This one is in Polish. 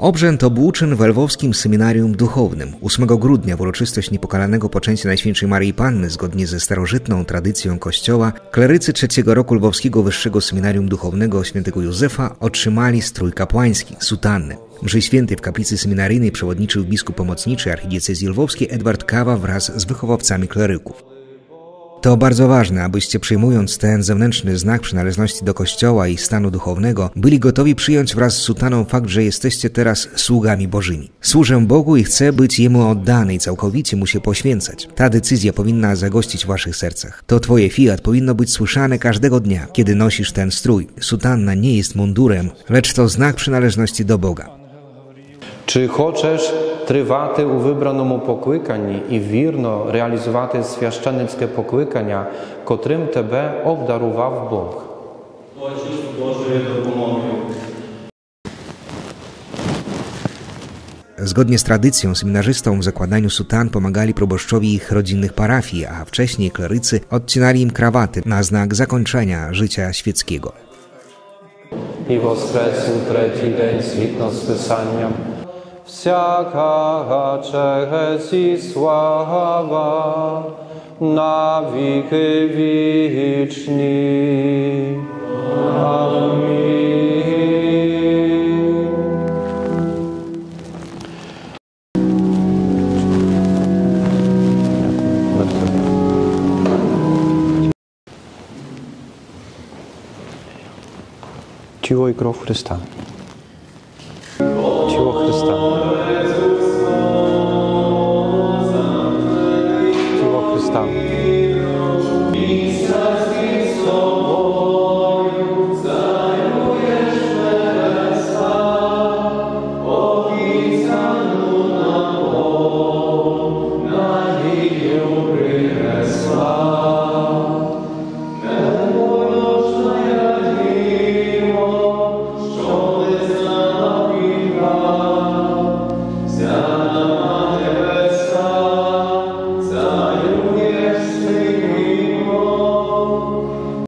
Obrzęd obłóczyn w Lwowskim Seminarium Duchownym. 8 grudnia w uroczystość niepokalanego poczęcia Najświętszej Maryi Panny zgodnie ze starożytną tradycją Kościoła klerycy 3. roku Lwowskiego Wyższego Seminarium Duchownego św. Józefa otrzymali strój kapłański, sutanny. Mszy świętej w kaplicy seminaryjnej przewodniczył biskup pomocniczy archidiecezji lwowskiej Edward Kawa wraz z wychowawcami kleryków. To bardzo ważne, abyście przyjmując ten zewnętrzny znak przynależności do Kościoła i stanu duchownego, byli gotowi przyjąć wraz z sutaną fakt, że jesteście teraz sługami Bożymi. Służę Bogu i chcę być Jemu oddany i całkowicie Mu się poświęcać. Ta decyzja powinna zagościć w waszych sercach. To twoje fiat powinno być słyszane każdego dnia, kiedy nosisz ten strój. Sutanna nie jest mundurem, lecz to znak przynależności do Boga. Чи хочеш тривати у вибраному покликанні і вірно реалізувати священницьке покликання, котрим тебе обдарував Бог? Zgodnie z tradycją seminarzystom w zakładaniu sutan pomagali proboszczowie ich rodzinnych parafii, a wcześniej klerycy odcinali im krawaty na znak zakończenia życia świeckiego. І воскрес у третій день згідно з Писанням. Всяка честь і слава на віки вічні. Амінь. Ciło i krew Chrysta. Ciło Chrysta. Ciło Chrysta.